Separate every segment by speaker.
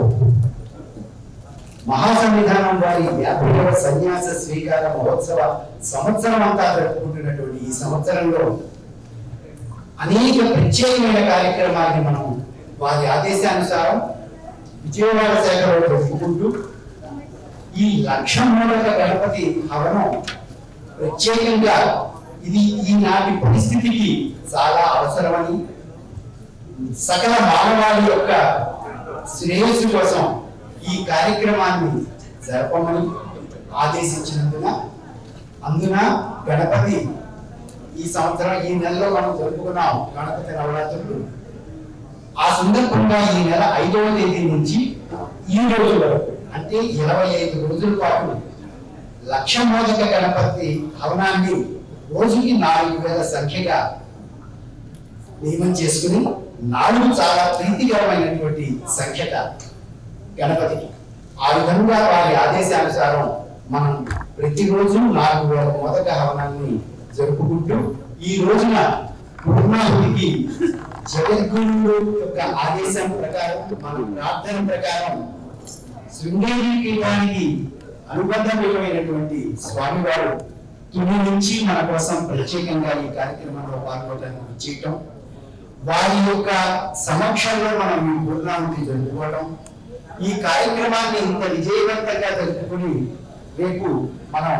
Speaker 1: మహాసన్నిధానం వారి 50వ సన్యాస స్వీకార మహోత్సవ సంవత్సరం అంతా జరుపుకుంటున్నటువంటి ఈ సంవత్సరంలో అనేక ప్రత్యేకమైన కార్యక్రమాన్ని మనం వారి ఆదేశానుసారం విజయవాడ శాఖలో జరుపుకుంటూ ఈ లక్షమూలక గణపతి హవనం ప్రత్యేకంగా ఇది ఈనాటి పరిస్థితికి చాలా అవసరమని, సకల మానవాళి యొక్క శ్రేయస్సు కోసం ఈ కార్యక్రమాన్ని జరపమని అందున గణపతి ఈ సంవత్సరం ఈ నెలలో మనం జరుపుకున్నాం గణపతి నవరాత్రులు. ఆ సందర్భంగా ఈ నెల 5వ తేదీ నుంచి ఈ రోజు వరకు అంటే 25 రోజుల పాటు లక్షమోదక గణపతి హవనాన్ని రోజుకి 4000 సంఖ్యగా నియమం చేసుకుని 4 చాలా ప్రీతికరమైనటువంటి సంఖ్యత గణపతికి. ఆ విధంగా వారి ఆదేశానుసారం మనం ప్రతిరోజు 4000 మోదక హవనాన్ని జరుపుకుంటూ ఈ రోజున పూర్ణాహుతికి జగద్గురువు యొక్క ఆదేశం ప్రకారం మన ప్రార్థన ప్రకారం శృంగేరి పీఠానికి అనుబంధమైనటువంటి స్వామివారు తుని నుంచి మన కోసం ప్రత్యేకంగా ఈ కార్యక్రమంలో పాల్గొనడానికి చేయటం, వారి యొక్క సమక్షంలో మనం ఈ పూర్ణాహుతి జరుపుకోవడం, ఈ కార్యక్రమాన్ని ఇంత విజయవంతంగా జరుపుకుని రేపు మనం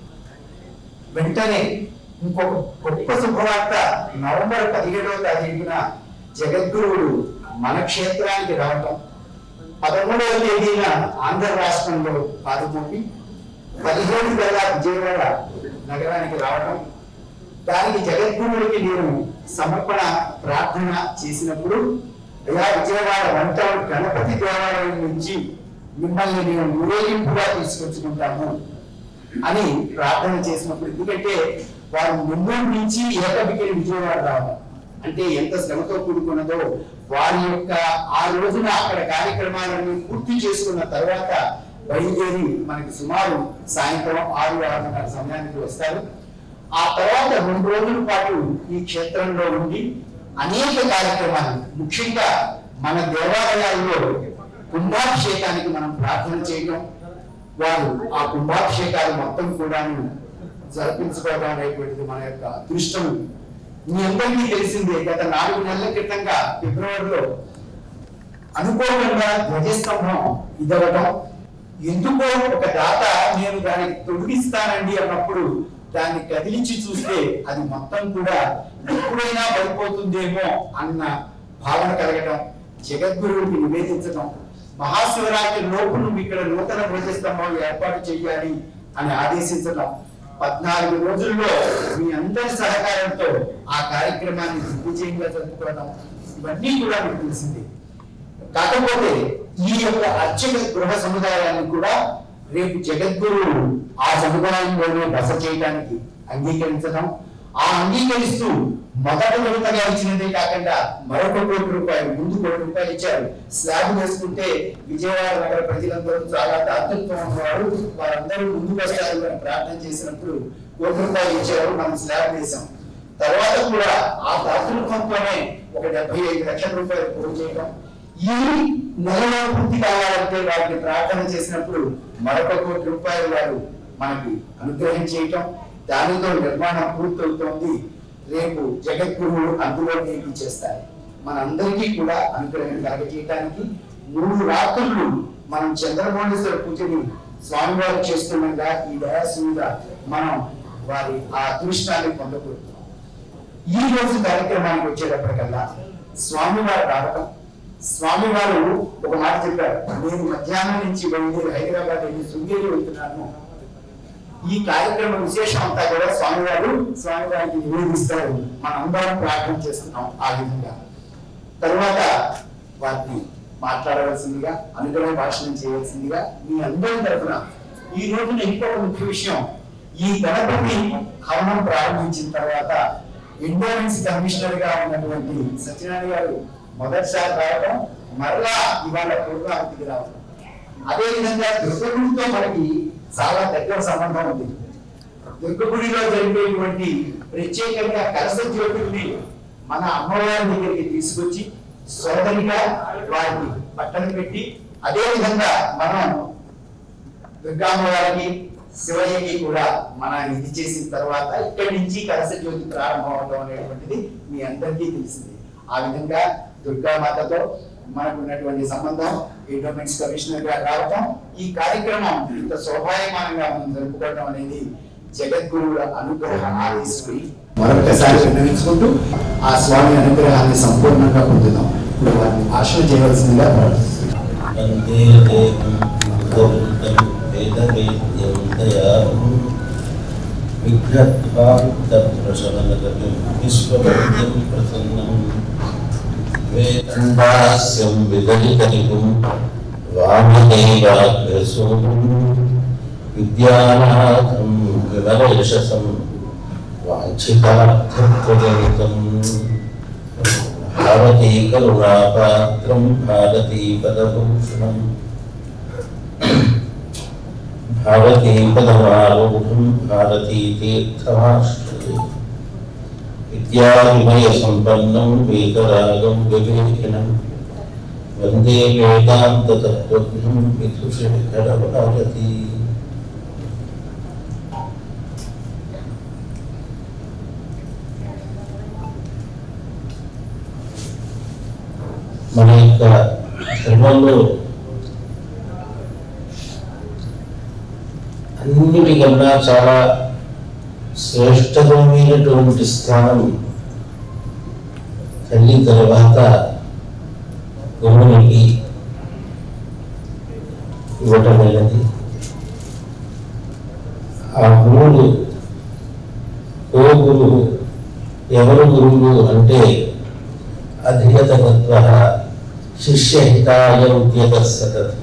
Speaker 1: వెంటనే ఇంకొక గొప్ప శుభవార్త నవంబర్ 17వ తారీఖున జగద్గురువుడు మన క్షేత్రానికి రావటం, 13వ తేదీన ఆంధ్ర రాష్ట్రంలో పాదమోపి 17 వేళ విజయవాడ నగరానికి రావటం, దానికి జగద్గురువుడికి నేను సమర్పణ ప్రార్థన చేసినప్పుడు అయ్యా విజయవాడ వంట గణపతి దేవాలయం నుంచి మిమ్మల్ని నేను ఊరేగింపుగా తీసుకొచ్చుకుంటాము అని ప్రార్థన చేసినప్పుడు, ఎందుకంటే వారు నెల్లూరు నుంచి ఏకబికిలి విజయవాడ రావడం అంటే ఎంత శ్రమతో కూడుకున్నదో, వారి యొక్క ఆ రోజున అక్కడ కార్యక్రమాలను పూర్తి చేసుకున్న తర్వాత బయలుదేరి మనకి సుమారు సాయంత్రం 6-6:30 సమయానికి వస్తారు. ఆ తర్వాత 2 రోజుల పాటు ఈ క్షేత్రంలో ఉండి అనేక కార్యక్రమాలు, ముఖ్యంగా మన దేవాలయాల్లో కుంభాభిషేకానికి మనం ప్రార్థన చేయడం, వారు ఆ కుంభాభిషేకాలు మొత్తం కూడా జరిపించుకోవడం అనేటువంటిది మన యొక్క అదృష్టం. మీ అందరికీ తెలిసిందే, గత 4 నెలల క్రితంగా ఫిబ్రవరిలో అనుకోకుండా ధ్వజస్తంభం ఇదవటం, ఎందుకో ఒక దాత నేను దానికి తొలగిస్తానండి అన్నప్పుడు దాన్ని కదిలించి చూస్తే అది మొత్తం కూడా ఎప్పుడైనా పడిపోతుందేమో అన్న భావన కలగటం, జగద్గురువుకి నివేదించడం, మహాశివరాత్రి లోపు నువ్వు ఇక్కడ నూతన ధ్వజస్తంభం ఏర్పాటు చేయాలి అని ఆదేశించడం, 14 రోజుల్లో మీ అందరి సహకారంతో ఆ కార్యక్రమాన్ని దిగ్విజయంగా జరుపుకోవడం, ఇవన్నీ కూడా మీకు తెలిసింది. కాకపోతే ఈ యొక్క అర్చక గృహ సముదాయాన్ని కూడా రేపు జగద్గురువు ఆ సముదాయంలోనే బస చేయడానికి అంగీకరించడం, ఆ అంగీకరిస్తూ మొదటి విడతగా ఇచ్చినదే కాకుండా మరొక ₹1 ముందు ₹1 ఇచ్చారు. స్లాబ్ వేసుకుంటే విజయవాడ నగర ప్రజలందరూ చాలా దాతృత్వం ఉన్నవారు, వారందరూ ముందుకు వస్తారు అని ప్రార్థన చేసినప్పుడు ₹1 ఇచ్చారు. మనం స్లాబ్ వేసాం. తర్వాత కూడా ఆ దాతృత్వంతోనే ఒక ₹75 లక్షల పోగు చేయడం, ఈ నెలలో పూర్తి కావాలంటే వారికి ప్రార్థన చేసినప్పుడు మరొక ₹1 వారు మనకి అనుగ్రహం చేయటం, దానితో నిర్మాణం పూర్తవుతోంది. రేపు జగద్గురువు అందులో నీకు చేస్తారు. మనందరికీ కూడా అనుగ్రహం కలగజేయడానికి 3 రాత్రులు మనం చంద్రమౌళీశ్వర పూజని స్వామివారు చేస్తుండగా ఈ డయాస్ మీద మనం వారి ఆ అదృష్టాన్ని పొందబోతున్నాం. ఈ రోజు కార్యక్రమానికి వచ్చేటప్పటికల్లా స్వామివారు రావటం, స్వామివారు ఒక మాట చెప్పారు, నేను మధ్యాహ్నం నుంచి బయలుదేరి హైదరాబాద్ వెళ్ళి శృంగేరి వెళ్తున్నాను, ఈ కార్యక్రమ విశేషం అంతా కూడా స్వామివారికి నివేదిస్తారు. మనందరం ప్రార్థన చేస్తున్నాం ఆ విధంగా. తర్వాత వారిని మాట్లాడవలసిందిగా, అనుగ్రహ భాషణం చేయవలసిందిగా మీ అందరి తరఫున ఈ రోజున ఇంకొక ముఖ్య విషయం, ఈ గణపతి హవనం ప్రారంభించిన తర్వాత ఎండోమెంట్స్ కమిషనర్ గా ఉన్నటువంటి సత్యనారాయణ గారు మొదటిసారి రావడం, మరలా ఇవాళ పూర్ణాహుతికి రావడం, అదేవిధంగా దుర్గగుడితో మనకి చాలా దగ్గర సంబంధం ఉంది. దుర్గగుడిలో జరిపేటువంటి ప్రత్యేకంగా కలశ జ్యోతుల్ని మన అమ్మవారి దగ్గరికి తీసుకొచ్చి సోదరిగా వారికి పట్టణం పెట్టి అదేవిధంగా మనం దుర్గామ్మవారికి శివయ్యకి కూడా మన ఇది చేసిన తర్వాత ఇక్కడి నుంచి కలశ జ్యోతి ప్రారంభం అవడం అనేటువంటిది మీ అందరికీ తెలిసింది. ఆ విధంగా దుర్గామాతతో మనకు ఉన్నటువంటి సంబంధం ఎండోమెంట్స్ కమిషనర్ గారు రావటం, ఈ కార్యక్రమం ఇంత శోభాయమానంగా మనం జరుపుకోవడం అనేది జగద్గురువుల అనుగ్రహ ఆదేశం. మరొకసారి విన్నవించుకుంటూ ఆ స్వామి అనుగ్రహాన్ని సంపూర్ణంగా పొందుదాం. ఇప్పుడు వారిని ఆశలు చేయవలసిందిగా
Speaker 2: విద్యానాథం విమలయశసం వాంఛితార్థప్రజనితం భారతీ కరుణాపాత్రం భారతీ పదభూషణం భారతీ పదమారూఢం భారతీ తీర్థమాశ్రయే విద్యావిమయ సంపన్నం వీతరాగం వివేకినం వందే వేదాంత తత్వజ్ఞం విదుషేఖర భారతీ. మన యొక్క ధర్మంలో అన్నిటికన్నా చాలా శ్రేష్టమైనటువంటి స్థానం తల్లి తర్వాత గురువునికి ఇవ్వటమైనది. ఆ గురువులు ఓ గురువు, ఎవరు గురువులు అంటే అధిగతత్వ శిష్యహితాయ ఉద్యత సతతం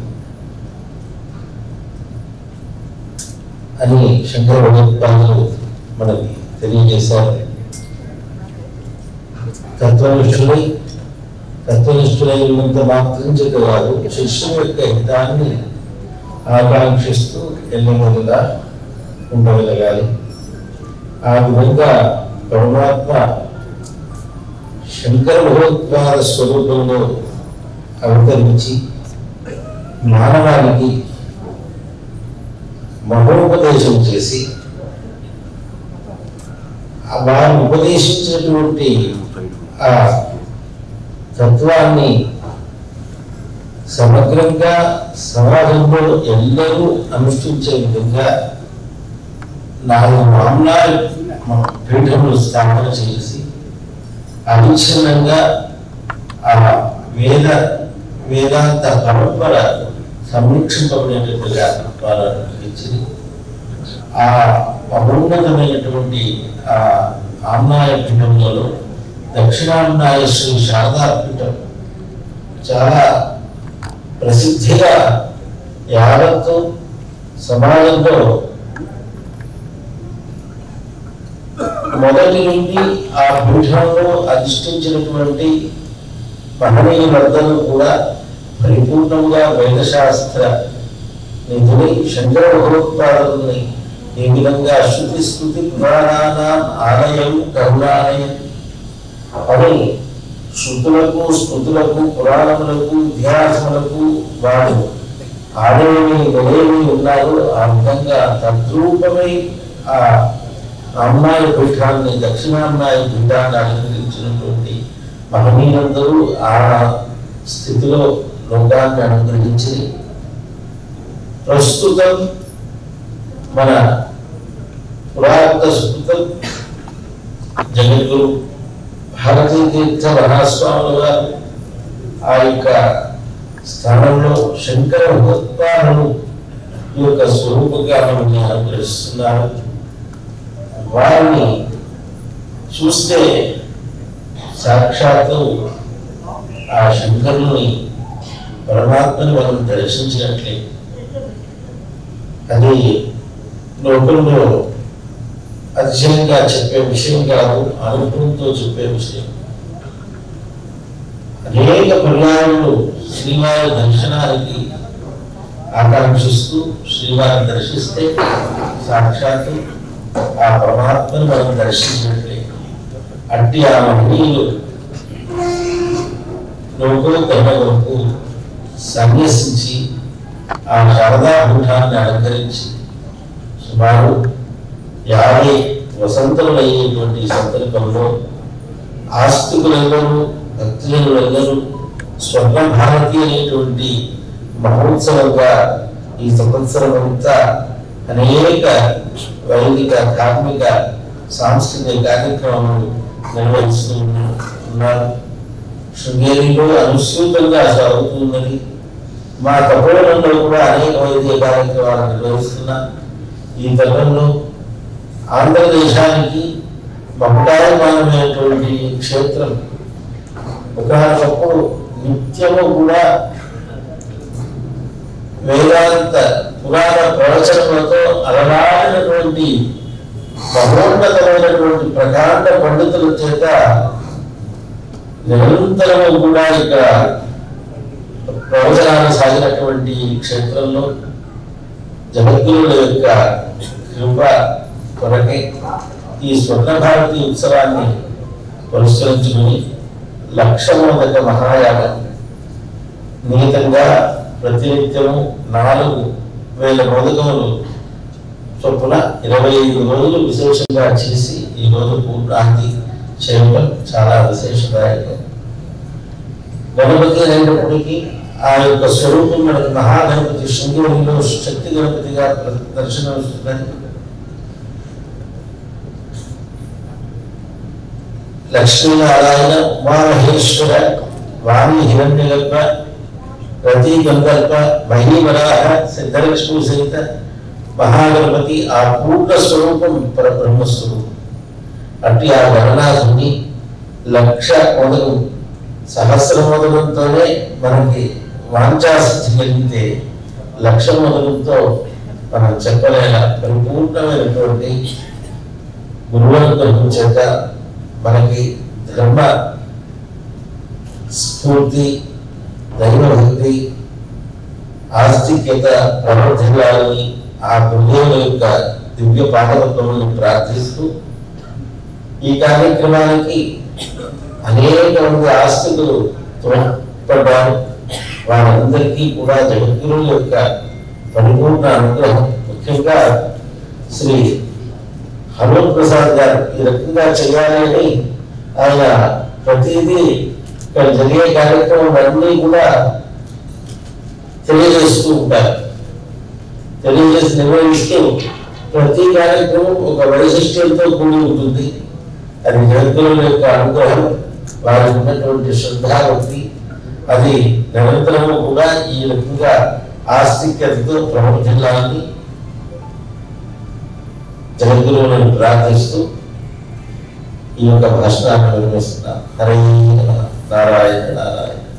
Speaker 2: అని శంకర భగవత్పాదులు మనకి తెలియజేశారు. తత్వనిష్ఠులైనంత మాత్రం చేత వారు శిష్యుల యొక్క హితాన్ని ఆకాంక్షిస్తూ ఎన్నమూలుగా ఉండగలగాలి. ఆ విధంగా పరమాత్మ శంకర భగవత్పాద స్వరూపంలో అవతరించి మానవానికి మహోపదేశం చేసి వారు ఉపదేశించినటువంటి ఆ తత్వాన్ని సమగ్రంగా సమాజంలో ఎల్లరూ అనుష్ఠించే విధంగా 4 మామూలాల పీఠములు స్థాపన చేసి అవిచ్ఛిన్నంగా ఆ వేదాంత పరంపర సంరక్షింపబడినట్టుగా వారు అనుగ్రహించింది. ఆ మహోన్నతమైనటువంటి ఆ ఆమ్నాయ పీఠంలో దక్షిణామ్నాయ శ్రీ శారదా పీఠం చాలా ప్రసిద్ధిగా యావత్తు సమాజంలో మొదటి నుండి ఆ పీఠంలో అధిష్ఠించినటువంటి మహనీయులందరూ కూడా పరిపూర్ణంగా వేదశాస్త్ర నిధుని శంకర భగవత్పాదుల్ని ఈ విధంగా శృతి స్మృతి పురాణానాం ఆలయం కరుణాలయం అని శృతులకు స్మృతులకు పురాణములకు ఇతిహాసములకు వారు ఆలయమి నిలయమి ఉన్నారు. ఆ విధంగా తద్రూపమై ఆ అమ్మాయి పీఠాన్ని దక్షిణామ్నాయ పీఠాన్ని అనుగ్రహించినటువంటి మహనీయులందరూ ఆ స్థితిలో లోకాన్ని అనుగ్రహించి ప్రస్తుతం మన పురాతన స్మృతం జగద్గురు భారతీ తీర్థ మహాస్వాముల వారు ఆ యొక్క స్థానంలో శంకర భగవత్పాదులు యొక్క స్వరూపంగా మనల్ని అనుగ్రహిస్తున్నారు. వారిని చూస్తే సాక్షాత్తు ఆ శంకరుని పరమాత్మని మనం దర్శించినట్లే. అది లోకంలో అతిశయంగా చెప్పే విషయం కాదు, అనుభవంతో చెప్పే విషయం. అనేక పర్యాయాలు శ్రీవారి దర్శనానికి ఆకాంక్షిస్తూ శ్రీవారిని దర్శిస్తే సాక్షాత్తు ఆ పరమాత్మను మనం దర్శించినట్లే. అట్టి ఆ మహనీయులు లోకోత్తమ వరకు సన్యసించి ఆ శారదా పీఠాన్ని అలంకరించి సుమారు 50 వసంతములు అయ్యేటువంటి సందర్భంలో ఆస్తికులందరూ భక్తులందరూ స్వర్ణ భారతి అనేటువంటి మహోత్సవంగా ఈ సంవత్సరం అంతా అనేక వైదిక ధార్మిక సాంస్కృతిక కార్యక్రమాలు నిర్వహిస్తూ ఉన్నారు. శృంగేరిలో అనుసూతంగా సాగుతున్నది. మా తపోవనంలో కూడా అనేక వైదిక కార్యక్రమాలు నిర్వహిస్తున్నారు. ఈ తరంలో ఆంధ్రదేశానికి బహుళాయమానమైనటువంటి క్షేత్రం ఒకప్పుడు నిత్యము కూడా వేదాంత పురాణ ప్రవచనములతో అలవాడినటువంటి మహోన్నతమైనటువంటి ప్రకాండ పండితుల చేత నిరంతరము కూడా ఇక్కడ ప్రవచనాలు సాగినటువంటి క్షేత్రంలో జగద్గురుల యొక్క కృప కొరకే ఈ స్వర్ణ భారతి ఉత్సవాన్ని పురస్కరించుకుని 1,00,000 మోదక మహాయాగం నియతంగా ప్రతినిత్యము 4,000 మోదకములు చొప్పున 25 రోజులు విశేషంగా చేసి ఈ రోజు పూర్ణాంతి చేయడం చాలా విశేషదాయకం. గణపతి అయినప్పటికీ ఆ యొక్క స్వరూపం మనకి మహాగణపతి శృంగేరిలో శక్తి గణపతిగా దర్శనమిస్తున్నది. లక్ష్మీనారాయణ ఉమామహేశ్వర వాణి హిరణ్యగర్భ రతి గంధర్వ మహీవరాహ సిద్ధలక్ష్మి సహిత మహాగణపతి ఆ పూర్ణ స్వరూపం పరబ్రహ్మస్వరూపం. అట్టి ఆ గణనాథుని 1,00,000 మోదకం సహస్ర మోదకంతోనే మనకి వాంఛాసిద్ధి కలిగితే 1,00,000 మోదకంతో మనం చెప్పలేక పరిపూర్ణమైనటువంటి గురువంతుల చేత మనకి ధర్మ స్ఫూర్తి, దైవభక్తి, ఆస్తిక్యత ప్రవర్తిల్లాలని ఆ గురుదేవుల యొక్క దివ్య పాదవత్వములను ప్రార్థిస్తూ ఈ కార్యక్రమానికి అనేక మంది ఆస్తికులు తోడ్పడ్డారు. వారందరికీ కూడా జగద్గురువుల యొక్క పరిపూర్ణ అనుగ్రహం, ముఖ్యంగా శ్రీ హనుమత్ ప్రసాద్ గారు ఈ రకంగా చేయాలని ఆయన ప్రతిదీ ఇక్కడ జరిగే కార్యక్రమం అన్నీ కూడా తెలియజేస్తూ ఉంటారు. తెలియజేసి నిర్వహిస్తూ ప్రతి కార్యక్రమం ఒక వైశిష్ట్యంతో కూడి ఉంటుంది. అది జగద్గురువుల యొక్క అనుగ్రహం, వారికి ఉన్నటువంటి శ్రద్ధాభక్తి, అది నిరంతరము కూడా ఈ రకంగా ఆస్తిక్యతతో ప్రవర్తిల్లాలని జగద్గురువులను ప్రార్థిస్తూ ఈ యొక్క భాషణాన్ని నిర్వహిస్తున్నారు. హరే నారాయణ నారాయణ.